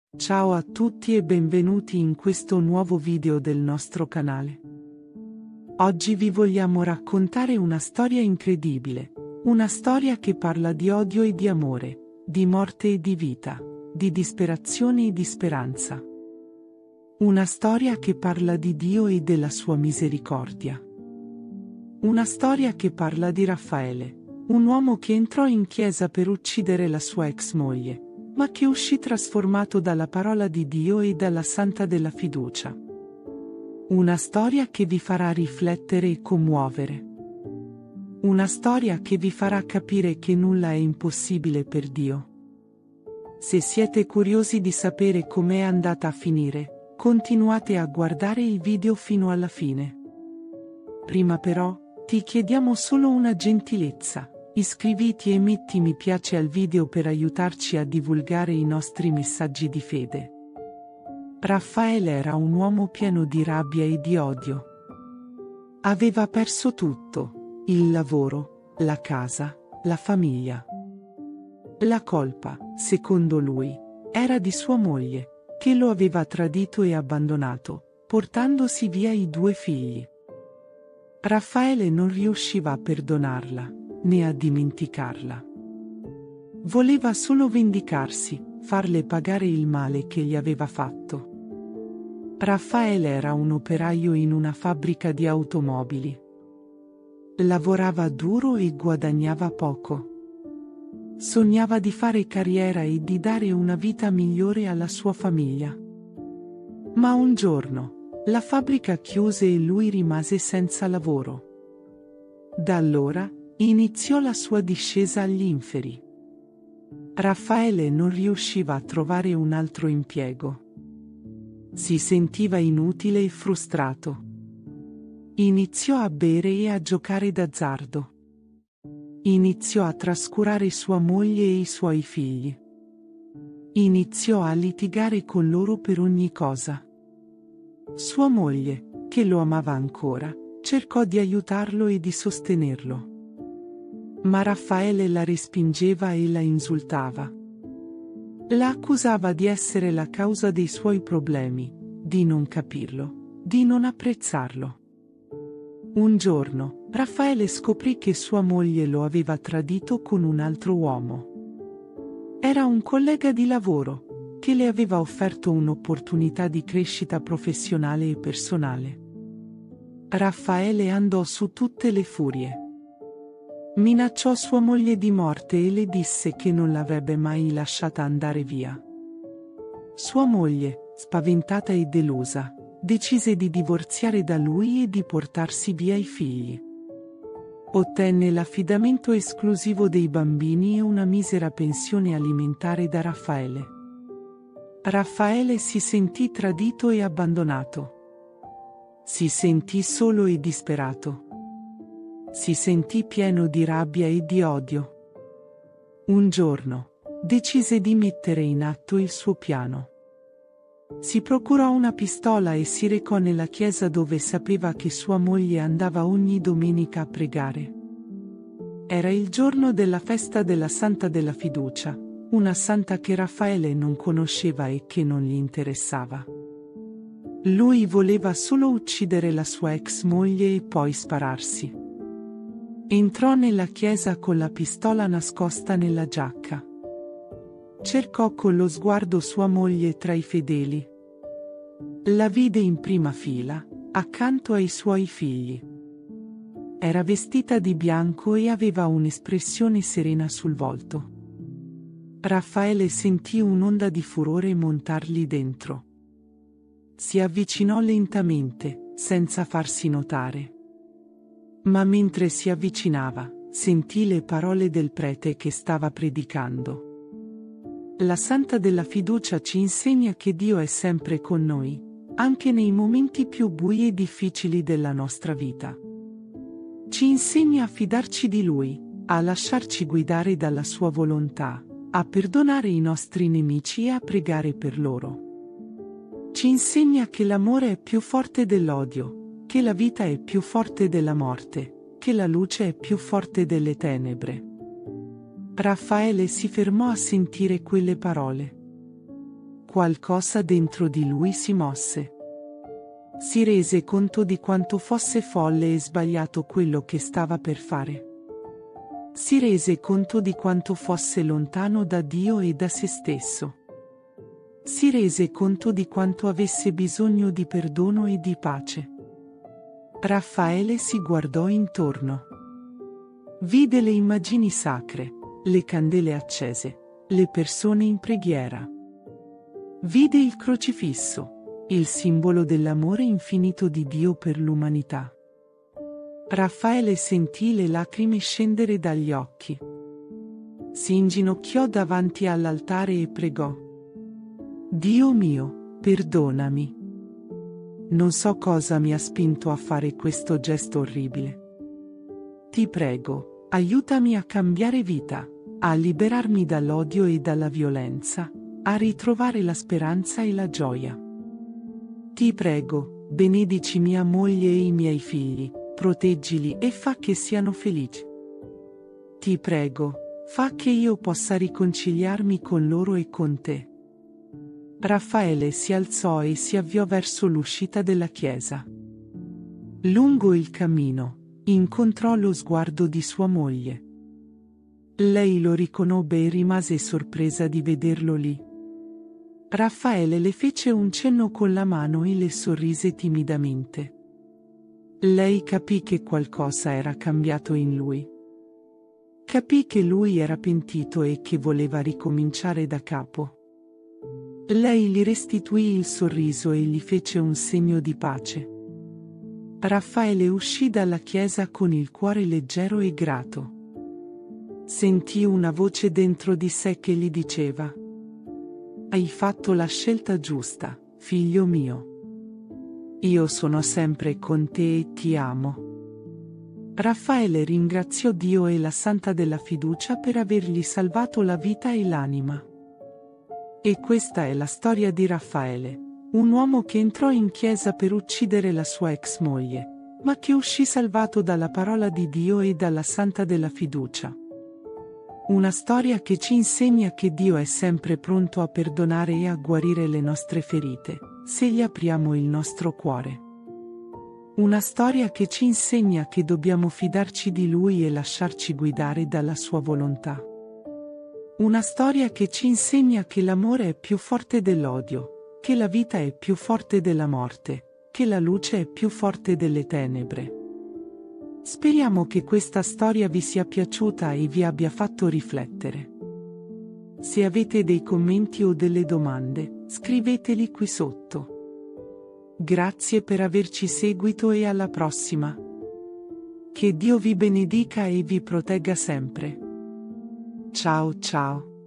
Ciao a tutti e benvenuti in questo nuovo video del nostro canale. Oggi vi vogliamo raccontare una storia incredibile, una storia che parla di odio e di amore, di morte e di vita, di disperazione e di speranza. Una storia che parla di Dio e della sua misericordia. Una storia che parla di Raffaele, un uomo che entrò in chiesa per uccidere la sua ex moglie, ma che uscì trasformato dalla parola di Dio e dalla santa della fiducia. Una storia che vi farà riflettere e commuovere. Una storia che vi farà capire che nulla è impossibile per Dio. Se siete curiosi di sapere com'è andata a finire, continuate a guardare il video fino alla fine. Prima però, ti chiediamo solo una gentilezza. Iscriviti e metti mi piace al video per aiutarci a divulgare i nostri messaggi di fede. Raffaele era un uomo pieno di rabbia e di odio. Aveva perso tutto: il lavoro, la casa, la famiglia. La colpa, secondo lui, era di sua moglie, che lo aveva tradito e abbandonato, portandosi via i 2 figli. Raffaele non riusciva a perdonarla, né a dimenticarla. Voleva solo vendicarsi, farle pagare il male che gli aveva fatto. Raffaele era un operaio in una fabbrica di automobili. Lavorava duro e guadagnava poco. Sognava di fare carriera e di dare una vita migliore alla sua famiglia. Ma un giorno, la fabbrica chiuse e lui rimase senza lavoro. Da allora, iniziò la sua discesa agli inferi. Raffaele non riusciva a trovare un altro impiego. Si sentiva inutile e frustrato. Iniziò a bere e a giocare d'azzardo. Iniziò a trascurare sua moglie e i suoi figli. Iniziò a litigare con loro per ogni cosa. Sua moglie, che lo amava ancora, cercò di aiutarlo e di sostenerlo. Ma Raffaele la respingeva e la insultava. La accusava di essere la causa dei suoi problemi, di non capirlo, di non apprezzarlo. Un giorno, Raffaele scoprì che sua moglie lo aveva tradito con un altro uomo. Era un collega di lavoro, che le aveva offerto un'opportunità di crescita professionale e personale. Raffaele andò su tutte le furie. Minacciò sua moglie di morte e le disse che non l'avrebbe mai lasciata andare via. Sua moglie, spaventata e delusa, decise di divorziare da lui e di portarsi via i figli. Ottenne l'affidamento esclusivo dei bambini e una misera pensione alimentare da Raffaele. Raffaele si sentì tradito e abbandonato. Si sentì solo e disperato. Si sentì pieno di rabbia e di odio. Un giorno, decise di mettere in atto il suo piano. Si procurò una pistola e si recò nella chiesa dove sapeva che sua moglie andava ogni domenica a pregare. Era il giorno della festa della Santa della Fiducia, una santa che Raffaele non conosceva e che non gli interessava. Lui voleva solo uccidere la sua ex moglie e poi spararsi. Entrò nella chiesa con la pistola nascosta nella giacca. Cercò con lo sguardo sua moglie tra i fedeli. La vide in prima fila, accanto ai suoi figli. Era vestita di bianco e aveva un'espressione serena sul volto. Raffaele sentì un'onda di furore montargli dentro. Si avvicinò lentamente, senza farsi notare. Ma mentre si avvicinava, sentì le parole del prete che stava predicando. La Santa della Fiducia ci insegna che Dio è sempre con noi, anche nei momenti più bui e difficili della nostra vita. Ci insegna a fidarci di Lui, a lasciarci guidare dalla Sua volontà, a perdonare i nostri nemici e a pregare per loro. Ci insegna che l'amore è più forte dell'odio, che la vita è più forte della morte, che la luce è più forte delle tenebre. Raffaele si fermò a sentire quelle parole. Qualcosa dentro di lui si mosse. Si rese conto di quanto fosse folle e sbagliato quello che stava per fare. Si rese conto di quanto fosse lontano da Dio e da se stesso. Si rese conto di quanto avesse bisogno di perdono e di pace. Raffaele si guardò intorno. Vide le immagini sacre, le candele accese, le persone in preghiera. Vide il crocifisso, il simbolo dell'amore infinito di Dio per l'umanità. Raffaele sentì le lacrime scendere dagli occhi. Si inginocchiò davanti all'altare e pregò. Dio mio, perdonami. Non so cosa mi ha spinto a fare questo gesto orribile. Ti prego, aiutami a cambiare vita, a liberarmi dall'odio e dalla violenza, a ritrovare la speranza e la gioia. Ti prego, benedici mia moglie e i miei figli, proteggili e fa che siano felici. Ti prego, fa che io possa riconciliarmi con loro e con te. Raffaele si alzò e si avviò verso l'uscita della chiesa. Lungo il cammino, incontrò lo sguardo di sua moglie. Lei lo riconobbe e rimase sorpresa di vederlo lì. Raffaele le fece un cenno con la mano e le sorrise timidamente. Lei capì che qualcosa era cambiato in lui. Capì che lui era pentito e che voleva ricominciare da capo. Lei gli restituì il sorriso e gli fece un segno di pace. Raffaele uscì dalla chiesa con il cuore leggero e grato. Sentì una voce dentro di sé che gli diceva: Hai fatto la scelta giusta, figlio mio. Io sono sempre con te e ti amo. Raffaele ringraziò Dio e la Santa della Fiducia per avergli salvato la vita e l'anima. E questa è la storia di Raffaele, un uomo che entrò in chiesa per uccidere la sua ex moglie, ma che uscì salvato dalla parola di Dio e dalla Santa della Fiducia. Una storia che ci insegna che Dio è sempre pronto a perdonare e a guarire le nostre ferite, se gli apriamo il nostro cuore. Una storia che ci insegna che dobbiamo fidarci di Lui e lasciarci guidare dalla sua volontà. Una storia che ci insegna che l'amore è più forte dell'odio, che la vita è più forte della morte, che la luce è più forte delle tenebre. Speriamo che questa storia vi sia piaciuta e vi abbia fatto riflettere. Se avete dei commenti o delle domande, scriveteli qui sotto. Grazie per averci seguito e alla prossima. Che Dio vi benedica e vi protegga sempre. Ciao ciao.